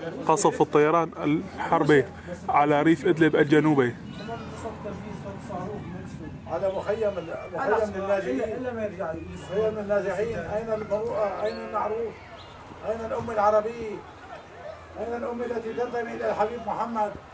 قصف الطيران الحربي على ريف إدلب الجنوبي. هذا مخيم اللاجئين. مخيم النازحين. أين المروءة؟ أين المعروف؟ أين الأم العربية؟ أين الأم التي تنتمي إلى الحبيب محمد؟